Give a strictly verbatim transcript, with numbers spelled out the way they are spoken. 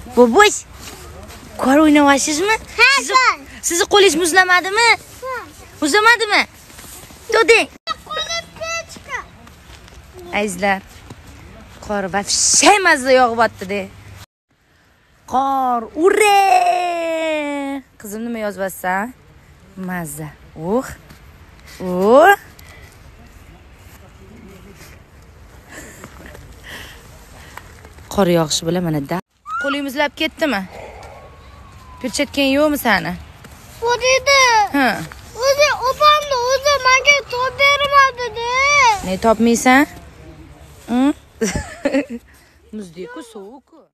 Bobosh. Qor o'ynayapsizmi? Ha, sizni qo'lingiz muzlamadimi? Muzlamadimi? To'ding. Azizlar. Qor vafshay mazza yog'yapti-da. Qor, ure! Qizim nima yozibsan? Mazza. Uh. Uh. Qor yog'ishi bilan mana da. Qo'ling muzlab ketdimi? Perchatkan yo'qmi seni? Bor edi. Ha. O'zi opamni o'zi menga top bermadi-da. Ne topmaysan? Hm? Muzdek-ku, sovuq-ku.